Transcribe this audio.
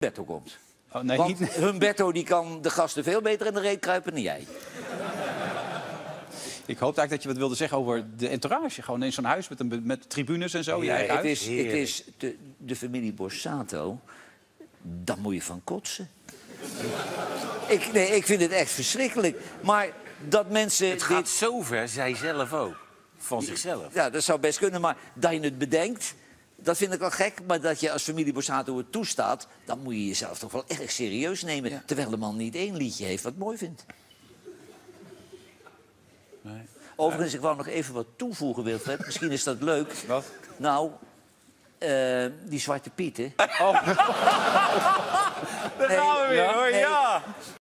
Humberto komt. Oh, nee, Want niet... Humberto die kan de gasten veel beter in de reet kruipen dan jij. Ik hoopte eigenlijk dat je wat wilde zeggen over de entourage. Gewoon in zo'n huis met tribunes en zo. Ja, je eigen het huis. is de familie Borsato. Daar moet je van kotsen. Ik vind het echt verschrikkelijk. Maar dat mensen... Het gaat zover, zij zelf ook. Van zichzelf. Ja, dat zou best kunnen, maar dat je het bedenkt... Dat vind ik al gek, maar dat je als familie Borsato het toestaat... dan moet je jezelf toch wel erg serieus nemen. Ja. Terwijl de man niet één liedje heeft wat mooi vindt. Nee. Overigens, ik wou nog even wat toevoegen, Wilfred. Misschien is dat leuk. Wat? Nou, die Zwarte Piet, hè? Daar gaan we weer, hoor. Ja.